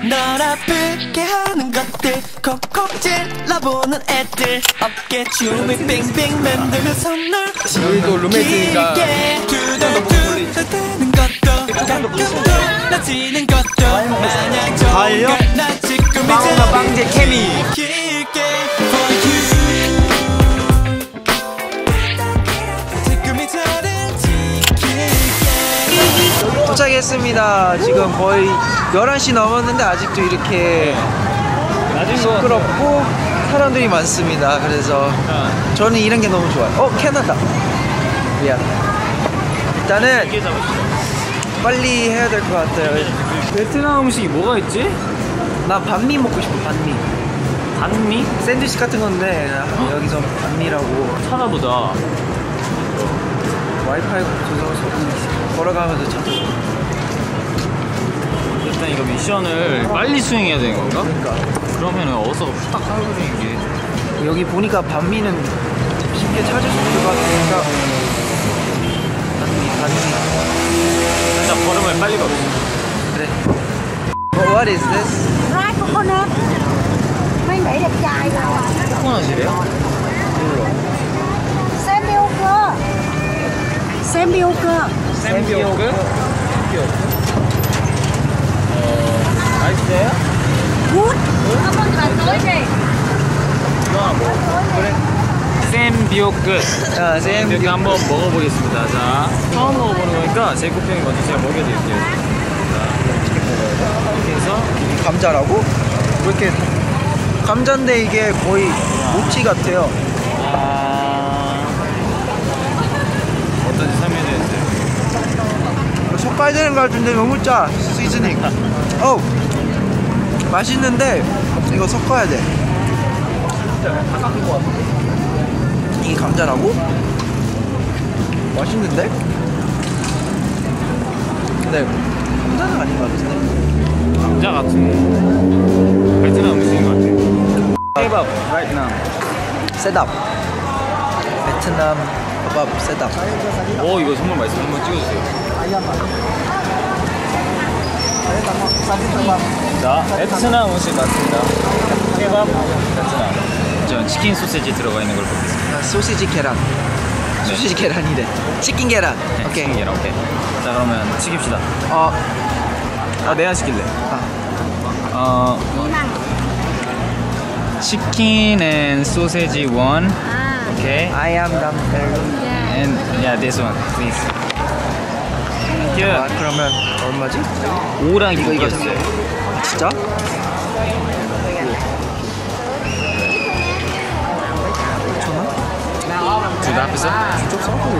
널 아프게 하는 것들 콕콕 찔러보는 애들 어깨 춤을 빙빙 만들면서 널 우리도 룸메이트니까 두들두들대는 것도 가끔 놀라지는 것도 마냥 좋은 걸나 지금 이제 빵제 케미 길게 for you 지금 이 자리를 지킬게. 도착했습니다. 지금 거의 11시 넘었는데 아직도 이렇게 시끄럽고 사람들이 많습니다. 그래서 저는 이런 게 너무 좋아요. 캐나다. 미안. 일단은 빨리 해야 될 것 같아요. 베트남 음식이 뭐가 있지? 나 반미 먹고 싶어. 반미. 단미? 샌드위치 같은 건데 여기서 반미라고 찾아보자. 와이파이 조정해서 걸어가면서 찾아. 일단 이거 미션을 빨리 수행해야 되는 건가? 그러니까 그러면은 어서 후딱 하고 되는 게 여기 보니까 반미는 쉽게 찾을 수 있을 것 같으니까 반미 일단 걸음을 빨리 걸어. 그래. What is this? Dry coconut. Mấy nghĩ đẹp trai nào à? 코코넛이래요? Semioker. Semioker. 샘비오크? 맛있어요? Good. Không có nói gì. 샘비오크. 자, 이렇게 한번 먹어보겠습니다. 자, 처음 먹어보는 거니까 제이콥 형이 먼저 제가 먹여드릴게요. 자, 이렇게 해서 감자라고? 왜 이렇게 감자인데 이게 거의 모찌 같아요. 어떤지 설명해주세요. 섞어야 되는 것 같은데 너무 짜. 시즈닝. 맛있는데 이거 섞어야 돼. 이게 감자라고? 맛있는데? 근데 감자는 아닌 것 같은데. 감자 같은 베트남 음식인 것 같아요. 케밥, right now. 셋업. 베트남 케밥 셋업. 오, 이거 정말 맛있어요. 한번 찍어주세요. 자, 베트남 음식 맞습니다. 케밥, 베트남. 전 치킨 소시지 들어가 있는 걸 보겠습니다. 소시지 계란. 소시지 계란이래. 치킨 계란. 네, 오케이. 치킨 계란, 오케이. 자, 그러면 튀깁시다. 내가 시킬래. 치킨 and sausage one. Okay. I am damper. And yeah, this one, please. Thank you. 그러면 얼마지? 5랑 이거 6이었어요. 진짜? 둘 다 합해서? 좀 싸고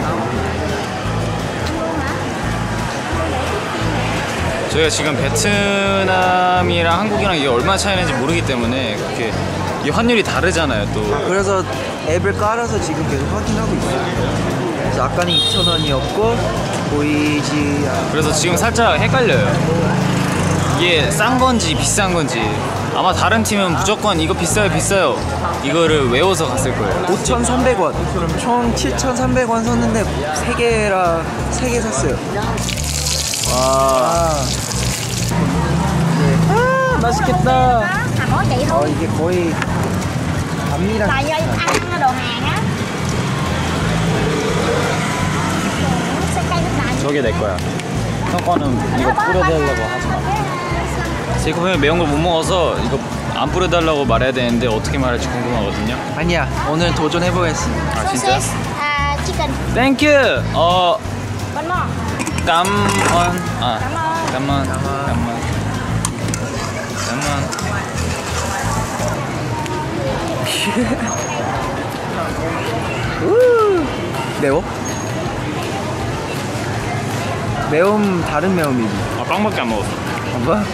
저희가 지금 베트남이랑 한국이랑 이게 얼마나 차이 나는지 모르기 때문에 그렇게 이 환율이 다르잖아요 또. 그래서 앱을 깔아서 지금 계속 확인하고 있어요. 그래서 아까는 2,000원이었고 보이지 그래서 지금 살짝 헷갈려요. 이게 싼 건지 비싼 건지. 아마 다른 팀은 무조건 이거 비싸요 이거를 외워서 갔을 거예요. 5,300원. 그럼 총 7,300원 썼는데 3개 샀어요. 와. 네. 맛있겠다. À, có chị thôi. 이게 거의 밤이랑 Tại do ăn đồ hàng á. Sẽ cay nước lạnh. 저게 내 거야. 형 거는 이거 뿌려달라고 하지 마. 제이콥 형이 매운 걸 못 먹어서 이거 안 뿌려달라고 말해야 되는데 어떻게 말할지 궁금하거든요. 아니야. 오늘 도전해보겠습니다. 아 진짜? Sausage, chicken. 땡큐. One more. 깜원. 깜원. 매워? 매움 다른 매움이지. 빵밖에 안 먹었어. 뭔가?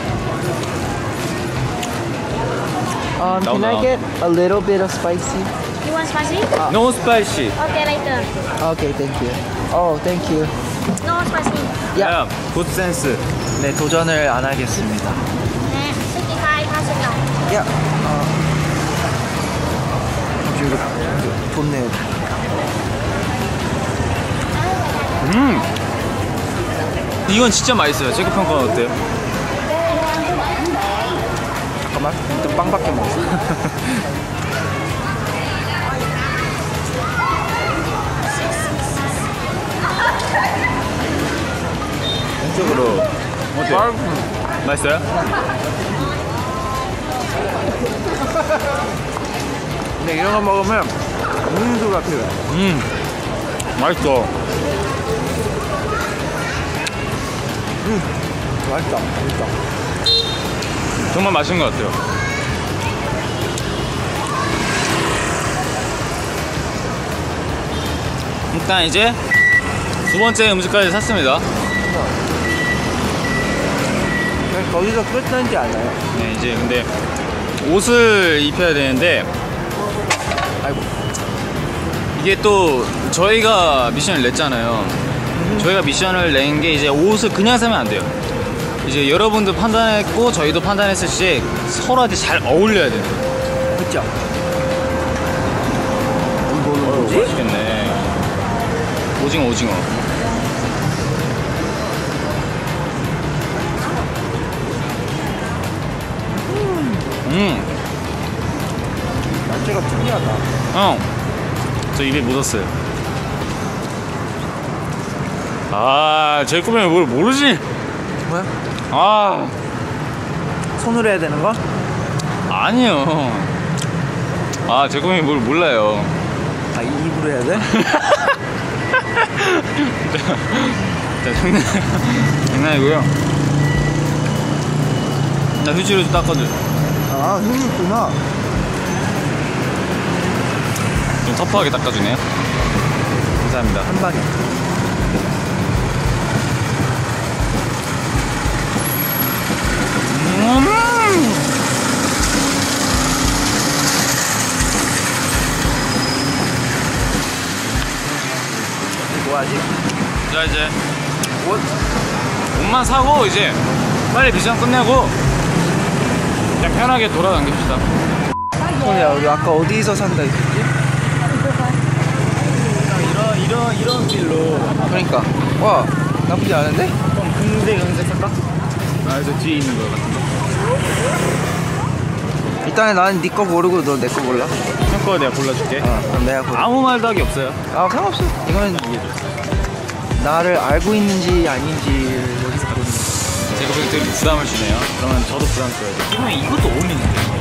Can I get a little bit of spicy? You want spicy? No spicy. Okay, later. Okay, thank you. Oh, thank you. No spicy. 야, 굿 센스. 네, 도전을 안 하겠습니다. Nè, 65 đồng. 야, 이거 돈 내요. 이건 진짜 맛있어요. 제이콥 형 건 어때요? 잠깐만. 일단 빵밖에 먹었어. 왼쪽으로. 어때요? 맛있어요? 근데 이런 거 먹으면 음료수가 필요해. 맛있어. 맛있다. 맛있다. 정말 맛있는 것 같아요. 일단 이제 두 번째 음식까지 샀습니다. 그냥 거기서 끝나지 않아요. 네, 이제 근데 옷을 입혀야 되는데 아이고. 이게 또 저희가 미션을 냈잖아요. 저희가 미션을 낸 게 이제 옷을 그냥 사면 안 돼요. 이제 여러분도 판단했고 저희도 판단했을 때 서로한테 잘 어울려야 돼요. 그쵸? 뭐지? 맛있겠네. 오징어. 야채가 특이하다. 형, 저 입에 묻었어요. 아, 제 꿈에 뭘 모르지? 뭐야? 아, 손으로 해야 되는 거? 아니요. 아, 제 꿈에 뭘 몰라요. 아, 입으로 해야 돼? 장난이고요. 나 휴지로 좀 닦아줘. 아, 힘이 있구나. 좀 터프하게 닦아주네요. 감사합니다. 한 방에. 뭐하지? 자, 이제 옷만 사고 이제 빨리 미션 끝내고 그냥 편하게 돌아다닙시다. 소리야, 우리 아까 어디서 산다 했지? 이런 길로. 그러니까. 와, 나쁘지 않은데? 좀 금색 살까? 아, 저 뒤에 있는 거 같은 거. 일단은 나는 네 거 고르고 너 내 거 골라. 형 거 내가 골라줄게. 그럼 내가 고르. 아무 말도 하기 없어요. 아, 상관없어. 이거는 나를 알고 있는지 아닌지 여기서 보는 거. 제가 보기엔 되게 부담을 주네요. 그러면 저도 부담스러워요. 지금 이것도 어울리는데.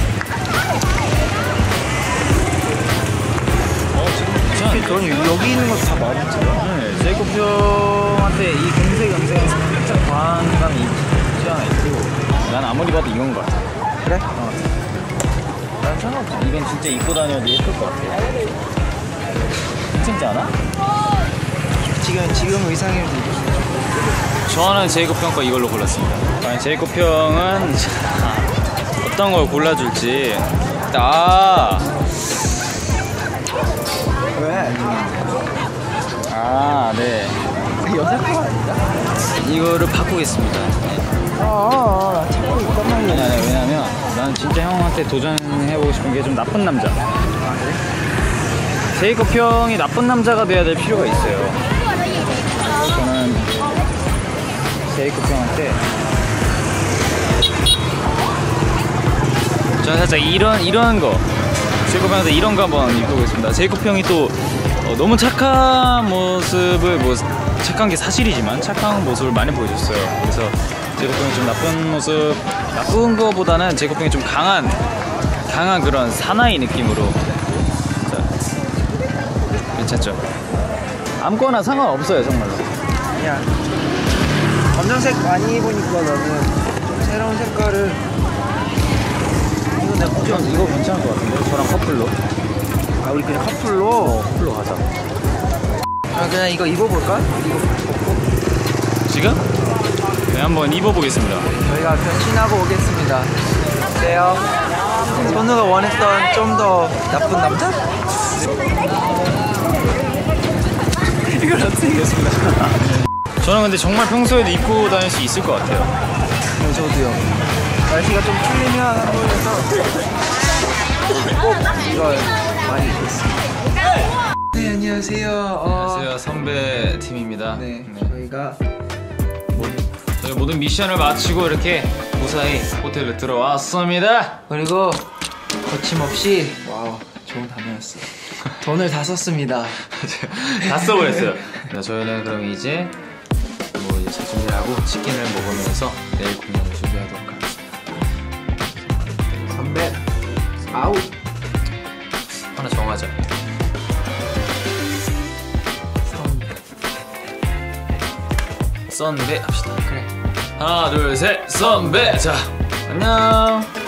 지금 괜찮은데? 그럼 여기 있는 것도 다 마음에 들어. 네, 제이콥 형한테 이 금색 영색은 살짝 과한 감이 있지 않아 있고 난 아무리 봐도 이건 것 같아. 그래? 난 상관없어. 이건 진짜 입고 다녀도 예쁠 것 같아. 괜찮지 않아? 지금 의상을 저는 제이콥 형 거 이걸로 골랐습니다. 과연 제이콥 형은 어떤 걸 골라줄지. 왜? 네. 여자 거 아닌가? 이거를 바꾸겠습니다. 나 찾고 있단 말이야. 아니, 왜냐면 나는 진짜 형한테 도전해보고 싶은 게 좀 나쁜 남자. 아, 그래? 제이콥 형이 나쁜 남자가 돼야 될 필요가 있어요. 저는 제이콥 형한테 저는 살짝 이런 거 제이콥 형한테 이런 거 한번 입어보겠습니다. 제이콥 형이 또 너무 착한 모습을 착한 게 사실이지만 착한 모습을 많이 보여줬어요. 그래서 제이콥 형이 좀 나쁜 거보다는 제이콥 형이 좀 강한 그런 사나이 느낌으로. 자, 괜찮죠? 아무거나 상관없어요 정말로. 야, 검정색 많이 입으니까 너는 좀 새로운 색깔을. 이거 내가 굳이 이거 괜찮을 것 같은데? 저랑 커플로. 아, 우리 그냥 커플로. 커플로 가자. 그냥 이거 입어볼까? 지금? 네, 한번 입어보겠습니다. 저희가 변신하고 오겠습니다. 어때요? 선우가 원했던 좀 더 나쁜 남자? 이걸 어떻게 입겠습니다. 저는 근데 정말 평소에도 입고 다닐 수 있을 것 같아요. 저도요. 날씨가 좀 풀리면 한국에서 꼭 이걸 많이 입겠습니다. 네, 안녕하세요. 안녕하세요, 선배 팀입니다. 네, 저희가 저희 모든 미션을 마치고 이렇게 무사히 호텔에 들어왔습니다. 그리고 거침없이 와우 좋은 단어였어. 돈을 다 썼습니다. 다 써버렸어요. 네, 저희는 그럼 이제 뭐 이제 차 준비하고 치킨을 먹으면서 내일 공연을 준비하도록 하겠습니다. 선배 아우 하나 정하자. 선배 합시다. 그래. 하나 둘 셋 선배. 자 안녕.